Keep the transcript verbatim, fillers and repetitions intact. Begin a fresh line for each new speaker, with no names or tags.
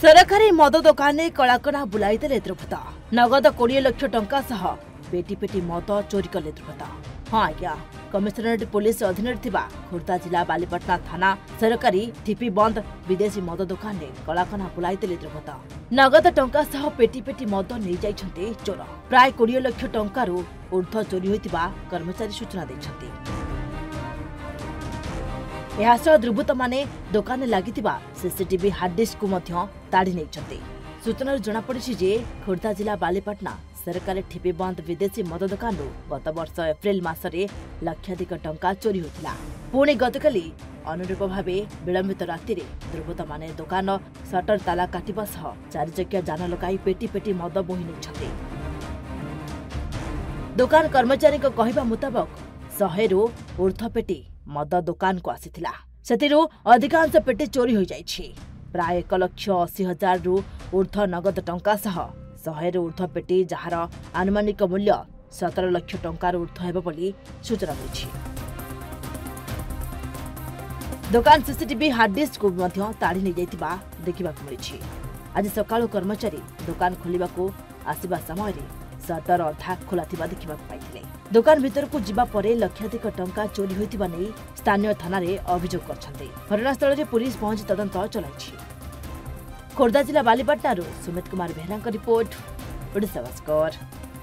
सरकारी मद दुकान में कलाकना बुलाईदेले द्रुपद नगद कोड़े लाख टंका सह पेटी पेटी मद चोरी कले द्रुपद। हाँ आज्ञा कमिशनरेट पुलिस अधीन खोर्धा जिला बालीपाटना थाना सरकारी ठिपी बंद विदेशी मद दुकान में कलाकना बुलाईदेले द्रुपद। नगद टंका सह पेटी पेटी मद नहीं जाइछन्ते चोर। प्राय कोड़े लाख टंकारु ऊर्ध्व चोरी होइतिबा कर्मचारी सूचना दैछन्ते। एहासह दुर्बृत्त माने दुकान लागितिबा सीसीटीवी हार्ड डिस्क को मध्य ताड़ी नैछन्ते। सूचना जଣାपड़ी जे खोर्धा जिला बालीपाटना सरकारी ठिपी बंद विदेशी मद दुकान गत वर्ष एप्रिल मासरे लक्षाधिक टंका चोरी होतिला। पुणी गतकाली अनुरूप भावे विलंबित राति दुर्बृत्त माने दुकान सटर ताला काटिबा सह चारि चकिया जान लगाई पेटी पेटी मद बोही नैछन्ते। दुकान कर्मचारी को कहवा मुताबक शहे रु ऊर्ध्व पेटी मद दुकान को आसीथिला। सेतिरु अधिकांश पेटी चोरी हो जाइछि। प्राय एक लक्ष अशी हजार रु ऊर्ध्व नगद टंका सह शहे रु ऊर्ध्व पेटी जहार आनुमानिक मूल्य सतर लक्ष टंकार ऊर्ध्व हेब बोली सूचना मिलिछि। दुकान सीसीटीवी हार्ड डिस्क को मध्य ताड़ी नै जाइतिबा देखिबाक मिलिछि। आज सकाळु कर्मचारी दुकान खोलिबाकू आसिबा समय सटर अधा खोला थिबा देखिबाक पाइथिले। दुकान भीतर को जिबा परे लक्षाधिक टंका चोरी होइतिबा नै स्थानीय थाना रे अभियोग करछन्ते। घटनास्थल रे पुलिस पहुंची तदंत चलाइछि। खोर्धा जिला बालीपाटना सुमित कुमार बेहरा रिपोर्ट ओडिशा भास्कर।